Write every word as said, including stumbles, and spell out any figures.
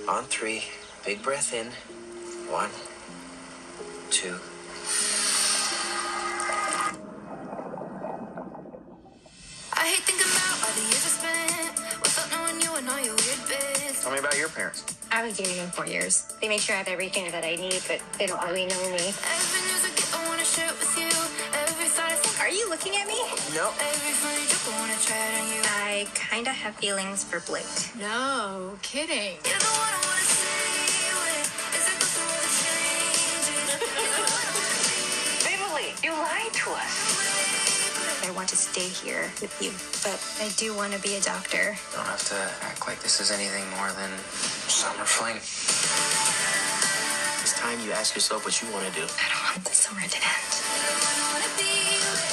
On three, big breath in. One, two. I hate thinking about all the years I spent without knowing you and all your weird bits. Tell me about your parents. I was dating them four years. They make sure I have everything that I need, but they don't really know me. Every news I get, I wanna share it with you. Every thought I think, Are you looking at me? No. every funny joke, I wanna try it on you. I kind of have feelings for Blake. No, kidding. You're the one I wanna stay with. Is it through all the changes? You're the one I wanna be. Beverly, you lied to us. I want to stay here with you, but I do want to be a doctor. You don't have to act like this is anything more than summer fling. It's time you ask yourself what you want to do. I don't want the summer to end. You're the one I wanna be with.